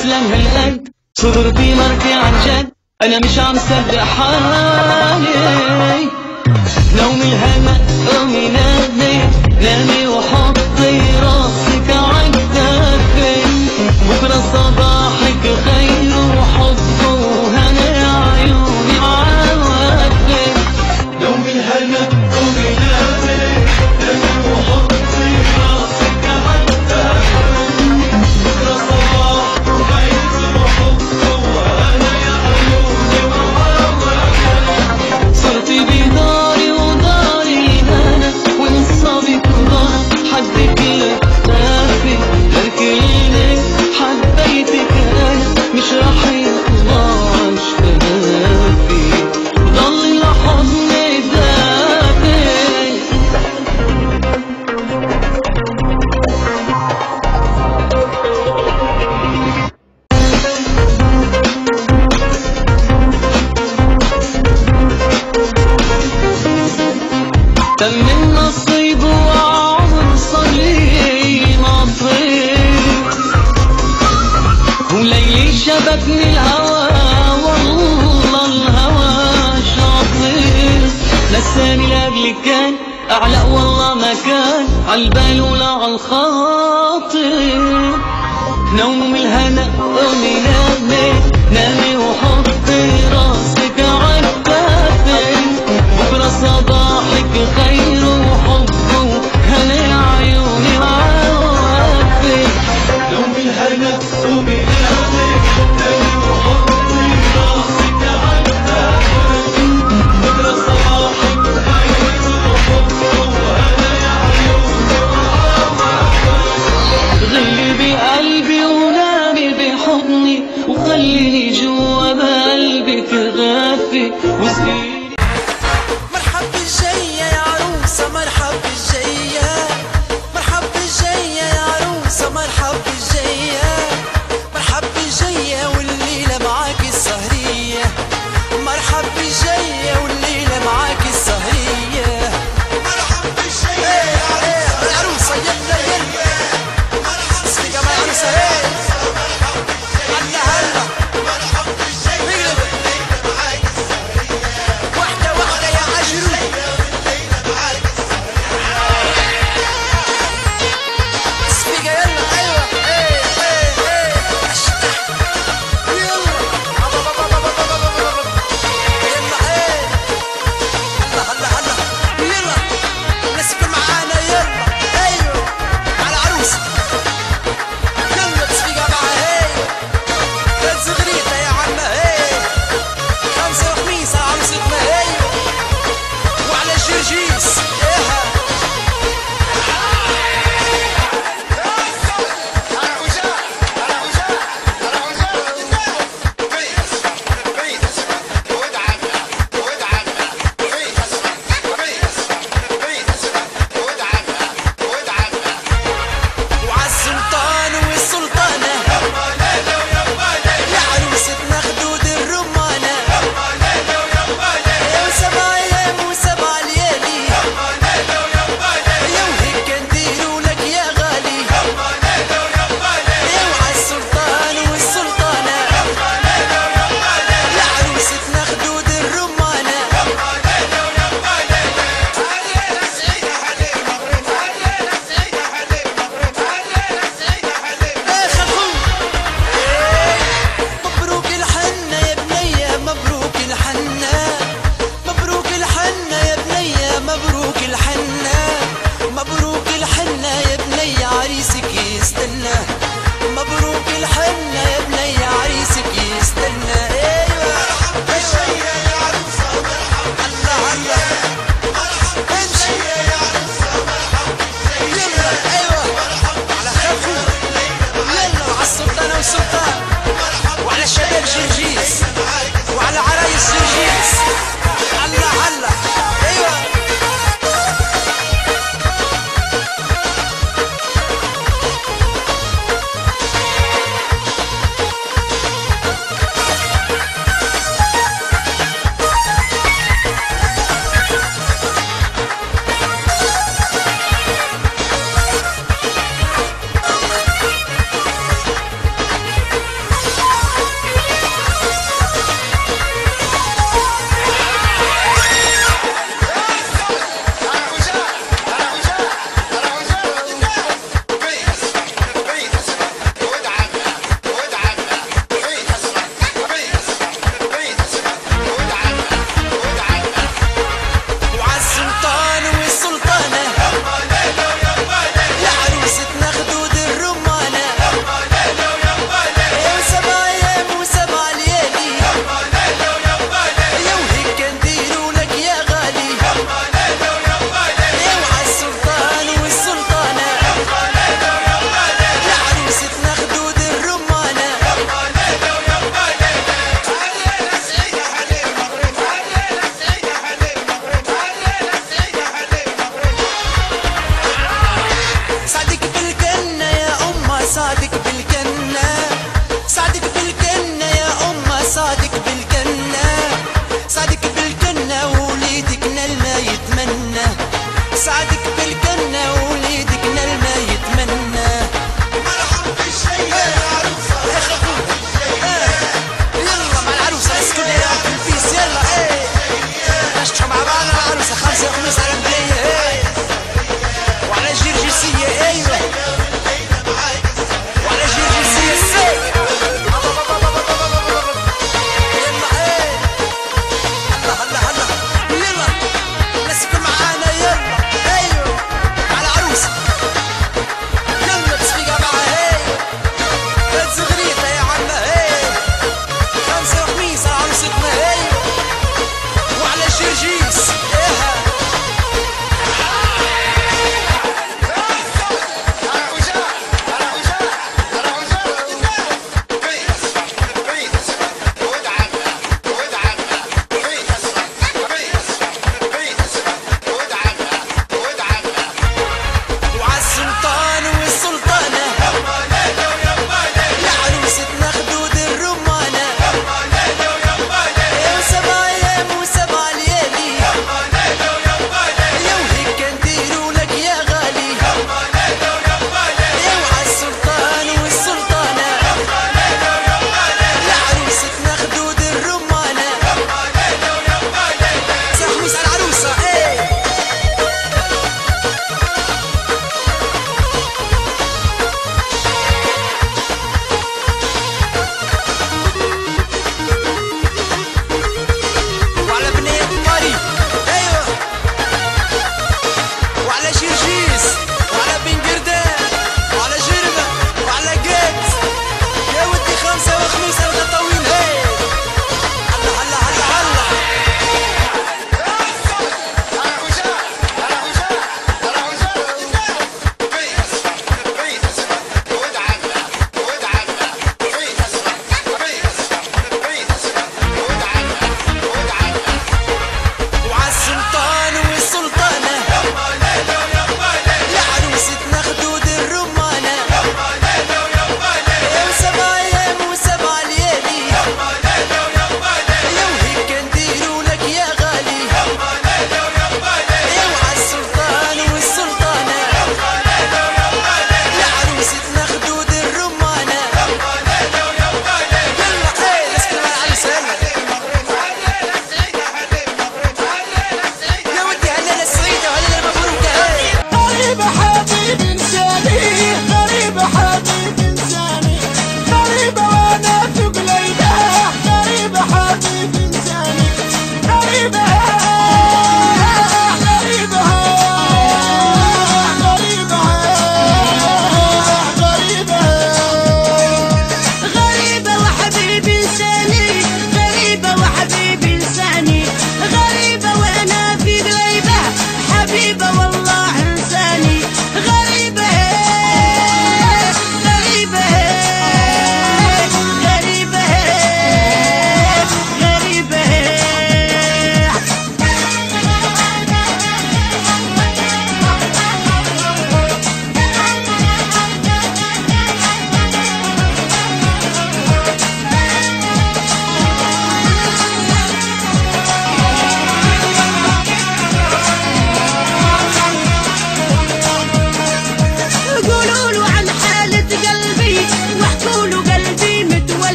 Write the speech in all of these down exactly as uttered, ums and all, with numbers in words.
تسلم هالقد صدرتي مرتي عن جد، أنا مش عم صدق حالي. نومي الهنا قومي نامي نامي وحطي راسك عالكتافي، بكرة صباحك خير وحب وهنا عيوني عوافي. نومي الهنا قومي نامي نامي وحطي راسك عالكتافي، بكرة صباحك خير وحب وهنا عيوني وعوافي. صرتي بداري وداري هنا وانصابي كبار حدك لكتافي، لكني حبيتك انا مش رح يطلع شفافي، ضل لحضني دافي. تم النصيب وعمر صلي نصيب، وليلي شبكني الهوى والله الهوى شاطر، نساني لاجلك كان اعلق والله ما كان عالبال ولا عالخاطر. نوم الهنا قومي نامي نامي وحطي راسك عالكتافي، بكرة صباحك خير وحب وهنا عيوني عوافي. نوم الهنا قومي نامي نامي وحطي راسك عالكتافي، بكرة صباحك خير وحب وهنا عيوني عوافي. غلي بقلبي ونامي بحضني وخليني جوا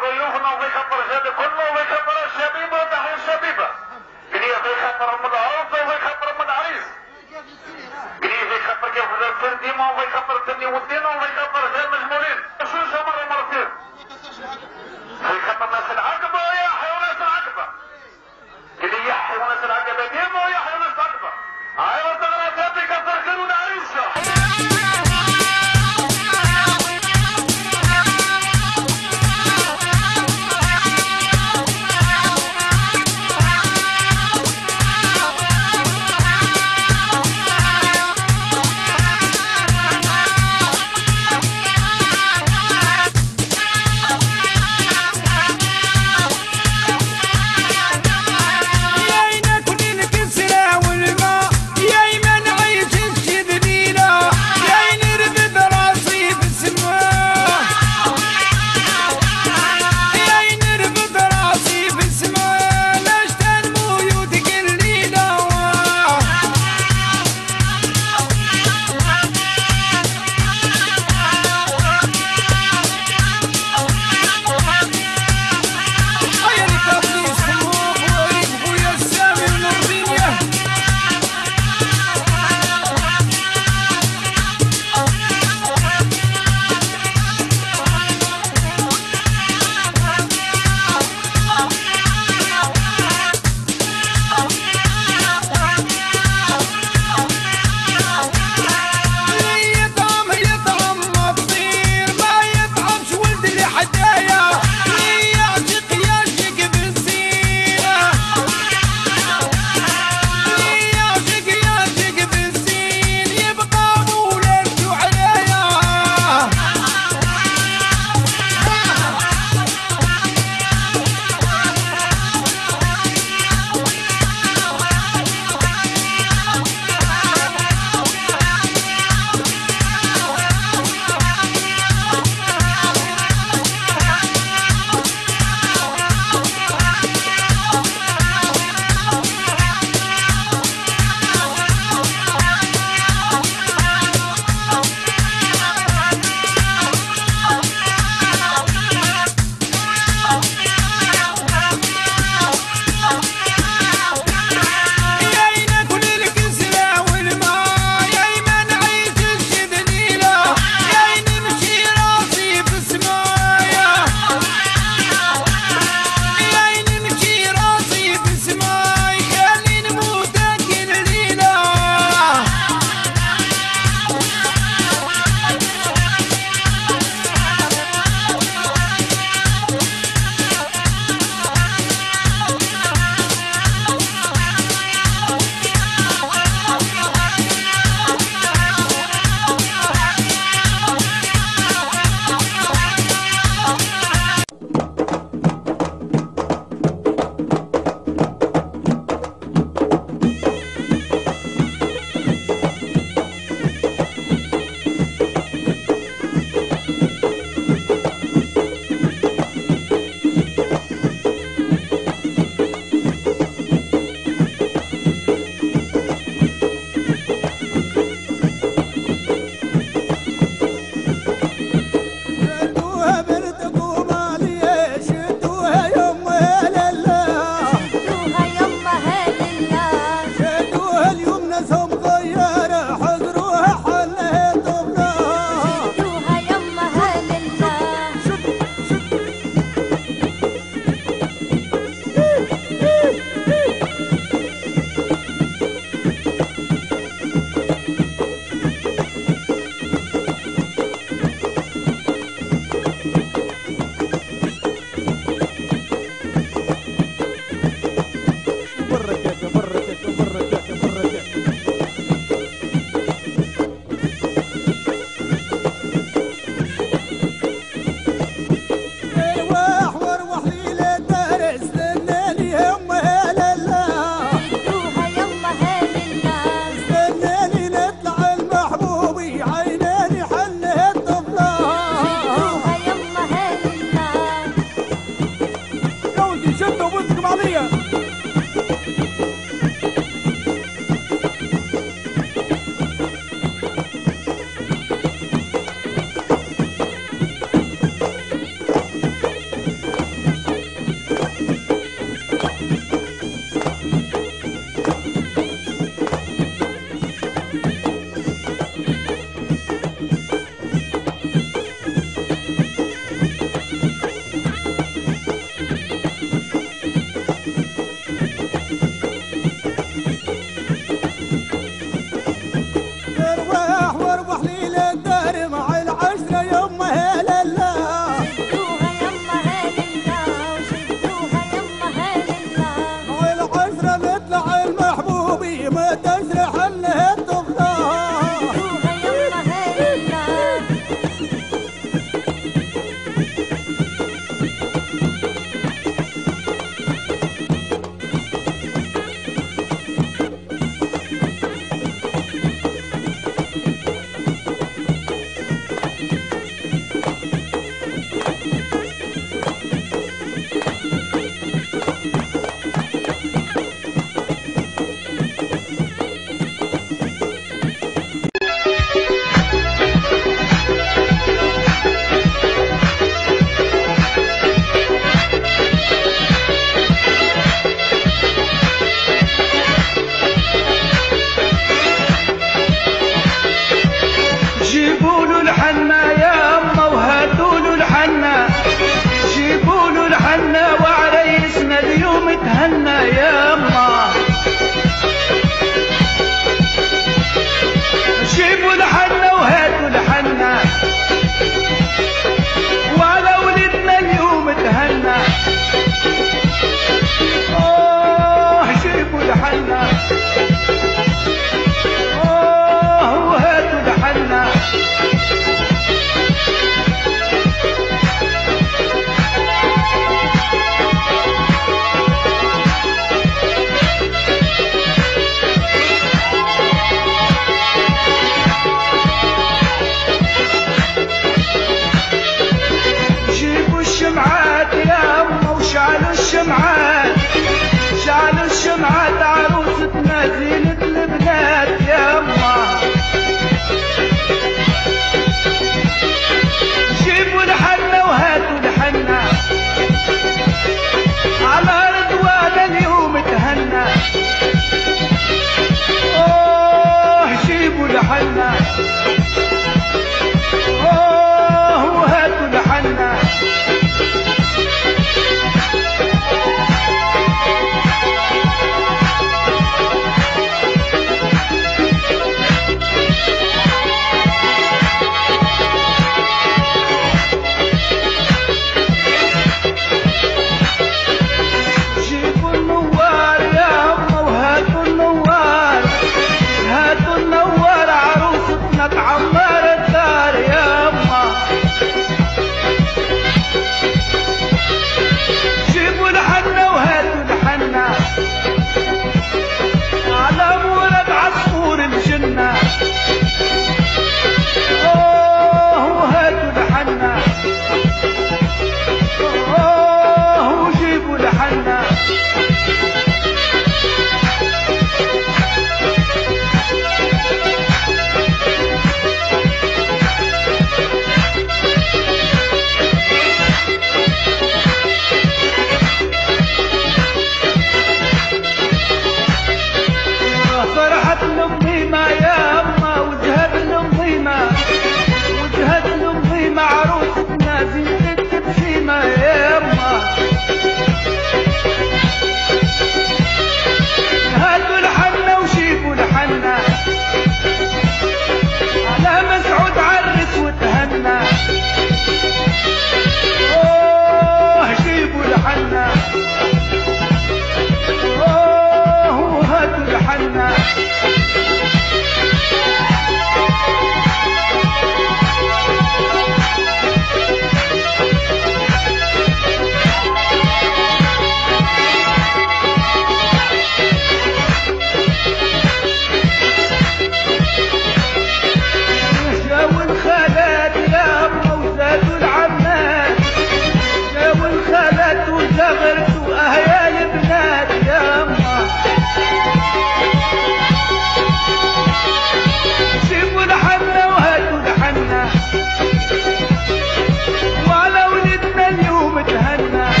ضيوفنا الله يكبر جابي كله الله يكبر الشبيبه وتحيا الشبيبه. قليا في خاطر ام العروسه الله يكبر ام العريس. قليا في خاطر كيف السر ديما الله يكبر الدنيا والدين الله يكبر غير مجمولين. شوشه مره مرتين. في خاطر ناس العقبه يا حي وناس العقبه. قليا يا حي وناس العقبه ديما ويا حي وناس العقبه. هاي وتغرى كابي كسر خير ونعيشه.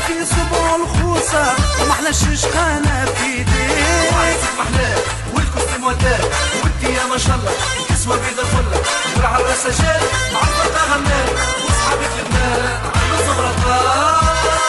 في صبع الخوصة ومحلى الشيشخانة في ايديه. وعرسك محلاه والكوستيم وداه وانت يا ما شاء الله كسوة بيضة فلة والعراسة جات مع الفرقة غنات وصحابك البنات عملوا زغرطات.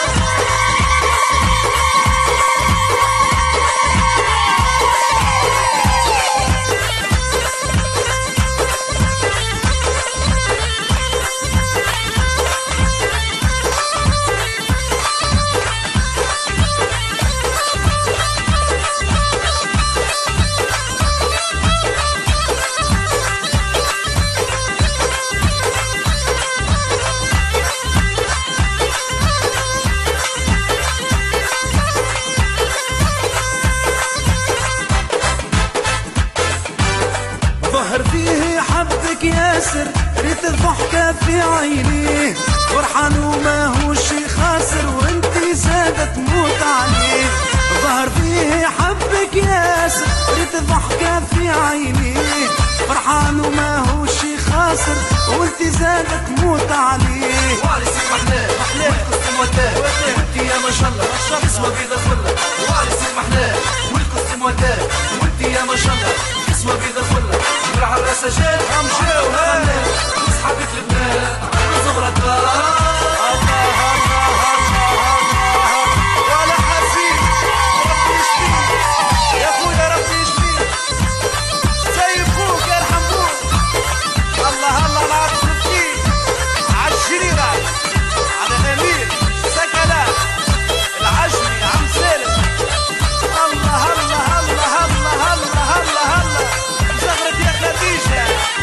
ظهر فيه حبك ياسر ريت الضحكة في عينيه فرحان وما هوش خاسر وانتي زادت تموت عليه. ظهر فيه حبك ياسر ريت الضحكة في عينيه فرحان وما هوش خاسر وانتي زادت تموت عليه. وعرسك محلاه والكوستيم وداه وانت يا ما شاء الله كسوة بيضة فلة. وعرسك محلاه والكوستيم وداه وانت يا ما شاء الله كسوة بيضة فلة والعراسة جات مشاو غنات وصحابك البنات عملوا زغرطات. الله الله الله الله ولا حزين ربي يشفيك يا خويا ربي يشفيك زي فوق يرحم فوق. الله الله العطف فيك عالشريرة على الأمير سكلات العجمي عم سالم. الله الله الله الله الله الله الله زغرت يا خديجة.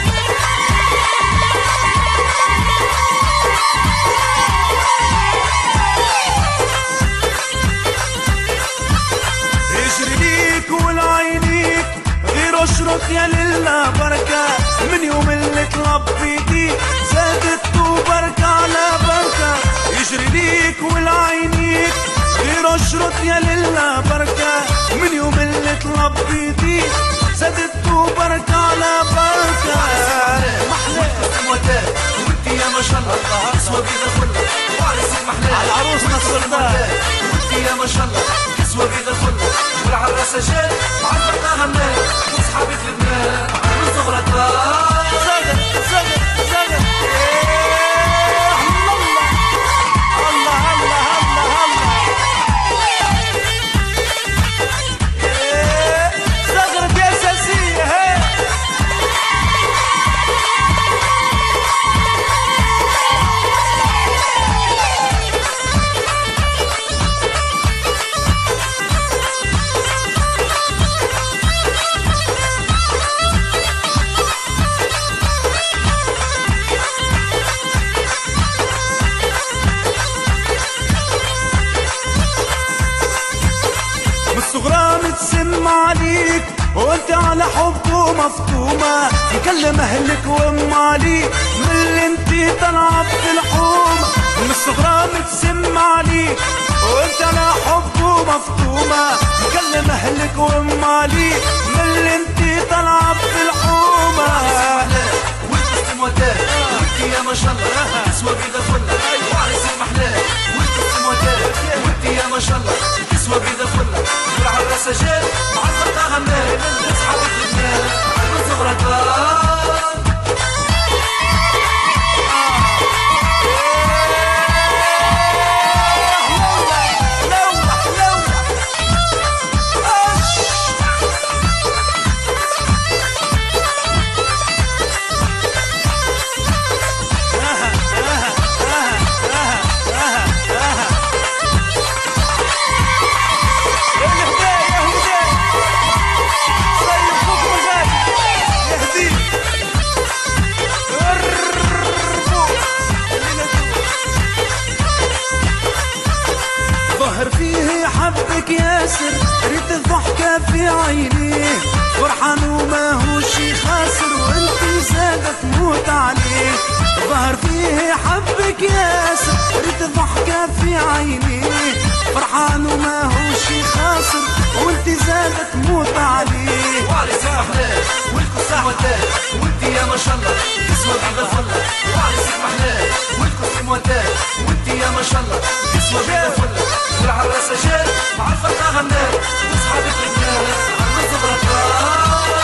يجري ليك والعينيك غير اشرط يا لله بركة من يوم اللي تربيتي زادت وبركة على بركة. يجري ليك والعينيك غير اشرط يا لله بركة من يوم اللي تربيتي زادت وبركة على بركة. محلاه وداه وانت يا ما شاء الله كسوة بيضة فلة. وعرسك محلاه العروس نصرتها وانت يا ما شاء الله كسوة بيضة فلة والعراسة جات مع الفرقة غنات وصحابك البنات عملوا زغرطات. زغر زغر زغر الله الله الله الله الله زغرت يا ساسية هي. الصغرى متسم عليك وانت على حبه مفطومة مكلم اهلك وام عليك من اللي انت تلعب في الحومة. من الصغرى متسم عليك وانت على حبه مفطومة مكلم اهلك وام عليك من اللي انت تلعب في الحومة. والكوستيم وداه وانت يا ما شاء الله كسوة بيضة فلة. وعرسك محلاه والكوستيم وداه وانت يا ما شاء الله كسوة بيضة فلة والعراسة جات مع الفرقة غنات وصحابك البنات عملوا زغرطات. لوح لوح حبك ياسر ريت الضحكة في عينيه فرحان وما هوش خاسر وانتي زادة تموت عليه. ظهر فيه حبك ياسر ريت الضحكة في عينيه فرحان وما هوش خاسر وانتي زادة تموت عليه. وعرسك محلاه والكوستيم وداه وانتي يا ما شاء الله كسوة بيضة فلة. وعرسك محلاه والكوستيم وداه وانتي يا ما شاء الله كسوة بيضة فلة والعراسة جات مع الفرقة غنات وصحابك الناس عم الزبرة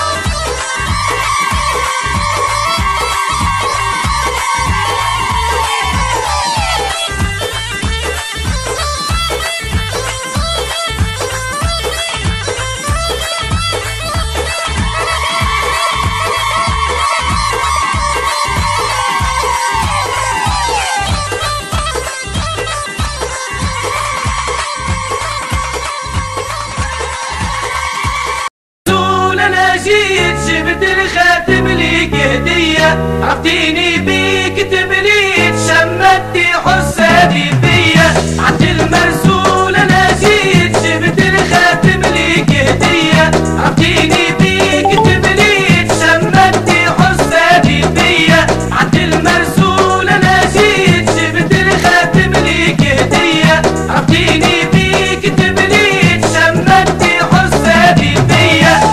جبت الخاتم ليك هدية عرفتيني بيك تبليت شمتي حسادي فيا عد المرسول انا جيت جبت الخاتم ليك هدية عرفتيني بيك تبليت شمتي حسادي فيا عد المرسول انا جيت جبت الخاتم ليك هدية عرفتيني بيك تبليت شمتي حسادي فيا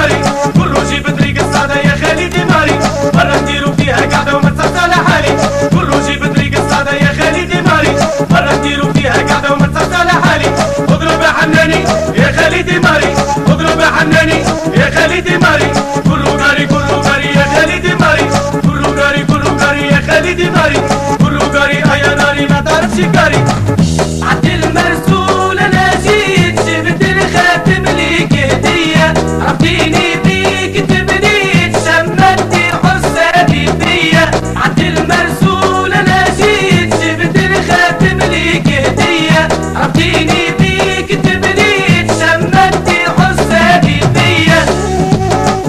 ماري كله جيب طريق الصعدة يا خالتي ماري مرة نديرو فيها قعدة وما تصحصح على حالي كله جيب طريق الصعدة يا خالتي ماري مرة نديرو فيها قعدة وما تصحصح على حالي اضرب يا حناني يا خالتي ماري اضرب يا حناني يا خالتي ماري كله قاري كله قاري يا خالتي ماري كله قاري كله قاري يا خالتي ماري كله قاري يا ناري ما تعرفش قاري عد المرسول انا جيت جبت الخاتم ليك هدية عرفتيني بيك تبنيت شمتي حسادي فيا عد المرسول انا جيت جبت الخاتم ليك هدية عرفتيني بيك تبنيت شمتي حسادي فيا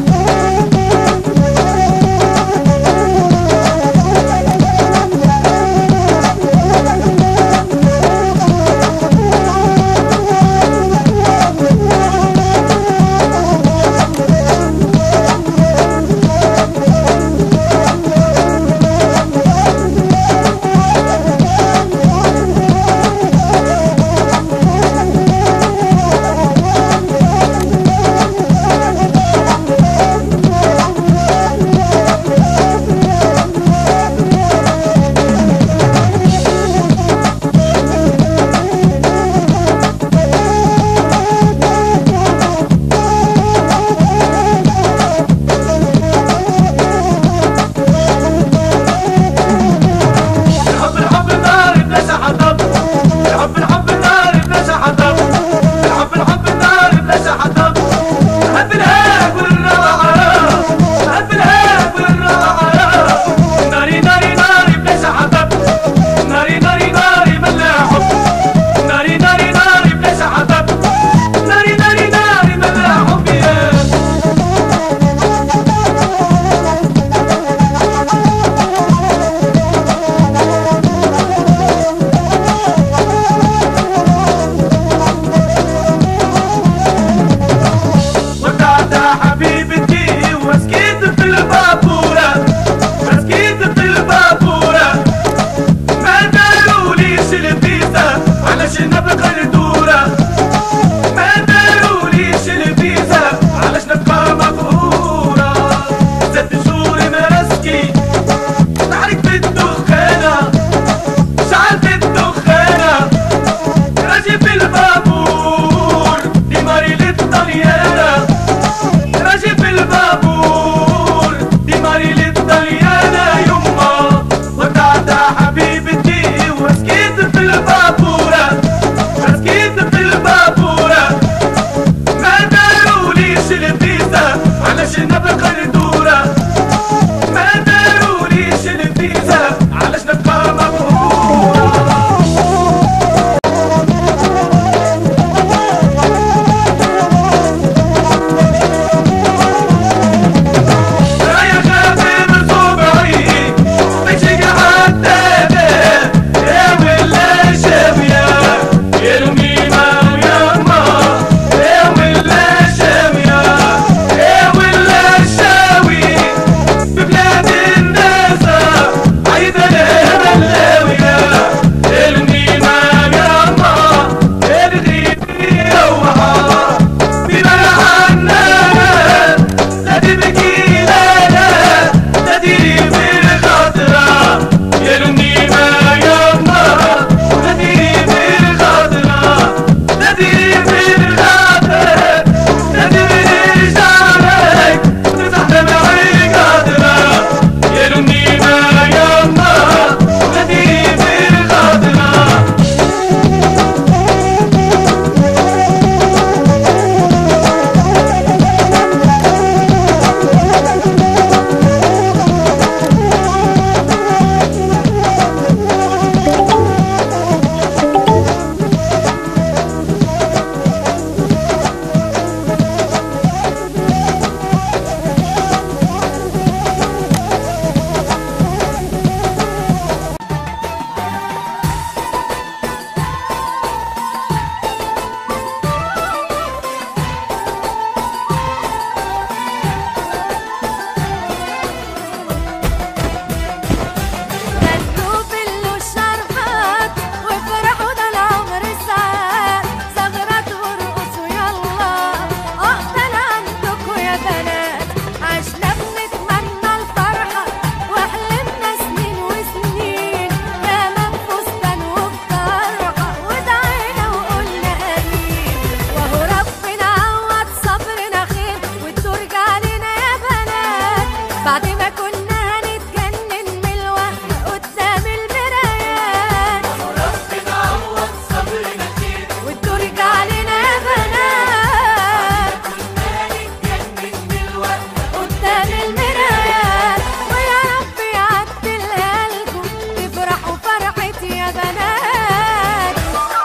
بعد ما كنا هنتجنن من الوهم قدام المرايات. ربنا عوض صبرنا خير والدور جه علينا يا بنات كنا هنتجنن من الوهم قدام المرايات. ويا رب يعدلها لكم تفرحوا فرحتي يا بنات.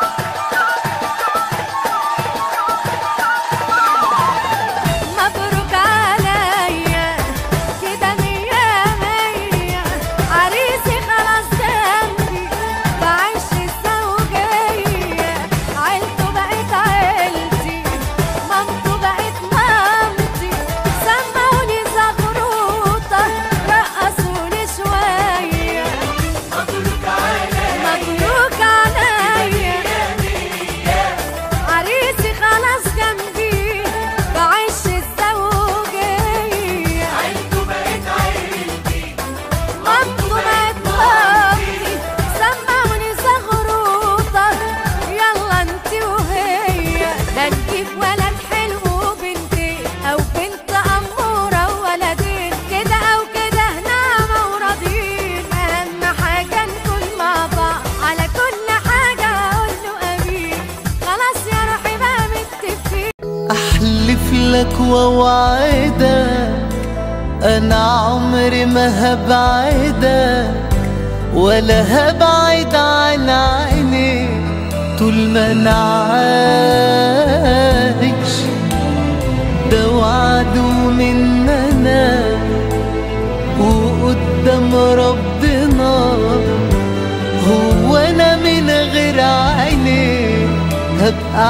مبروك عليا كده مية مية عريسي خلاص جنبي بعيش الزوجية. عيلته بقت عيلتي مامته بقت مامتي سمعوني زغروطة رقصوني شوية. مبروك عليك مبروك عليا عريسي خلاص جنبي بعيش الزوجية. عيلته بقت عيلتي مامته بقت مامتي سمعوني زغروطة يلا انتي وهي. هنجيب ولد حلو وبنتين او بنت امورة وولدين كده او كده نعمة وراضيين. اهم حاجة نكون مع بعض على كل حاجة اقوله امين. خلاص يا روحي بقى متفقين. أحلف لك وأوعدك أنا عمري ما هبعدك ولا هبعد عن عينيك طول ما أنا عايش. ده وعد مننا وقدام ربنا هو أنا من غير عينيك هبقى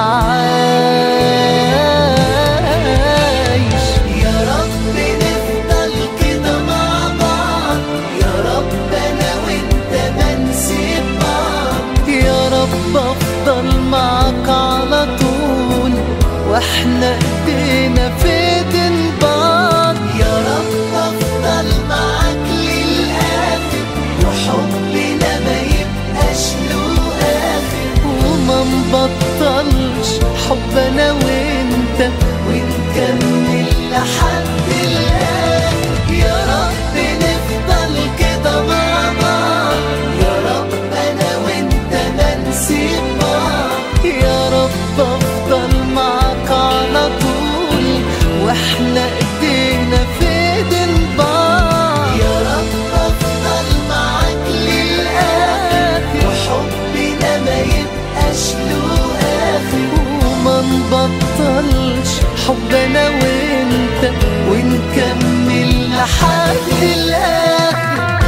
عايش. يا رب نفضل كده مع بعض يا رب انا وانت ما نسيب بعض. يا رب افضل معاك على طول واحنا ايدينا في ايدين بعض. يا رب افضل معاك للاخر وحبنا ما يبقاش له اخر وما نبطلش حب انا وانت ونكمل لحد الاخر. يا رب نفضل كده مع بعض يا رب انا وانت ما نسيب بعض. يا رب افضل معاك على طول واحنا ايدينا في ايدين بعض. يا رب افضل معاك للاخر وحبنا ما يبقاش له اخر وما نبطلش حب انا وانت ونكمل لحد الاخر.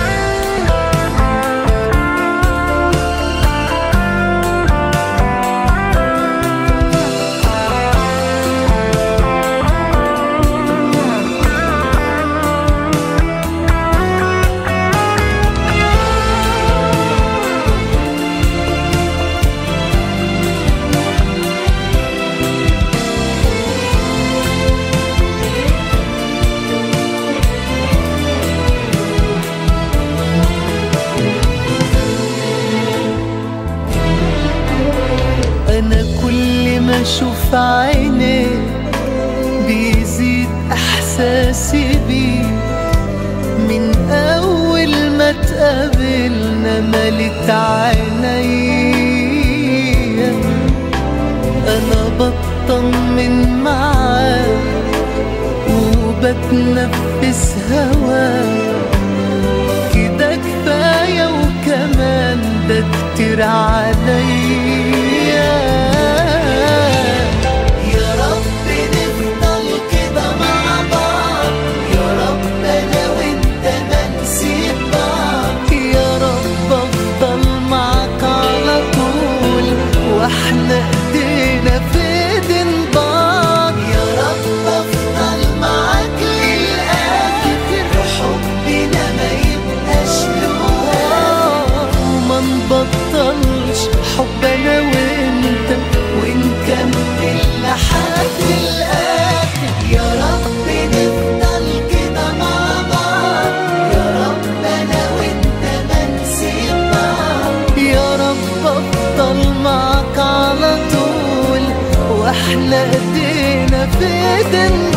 أنا كل ما أشوف عينيك بيزيد إحساسي بيك. من أول ما تقابلنا ملت عينيا. أنا بطمن معاك وبتنفس هواك كده كفاية وكمان ده كتير عليا. يا رب نفضل كده مع بعض يا رب انا وانت ما نسيب بعض. يا رب افضل معاك على طول واحنا ايدينا في ايدين بعض. يا رب افضل معاك للاخر وحبنا ما يبقاش له وما نبطلش حب انا وانت ونكمل لحد الاخر. يا رب نفضل كده مع بعض يا رب انا وانت ما نسيب بعض. يا رب افضل معاك على طول واحنا ايدينا في ايدين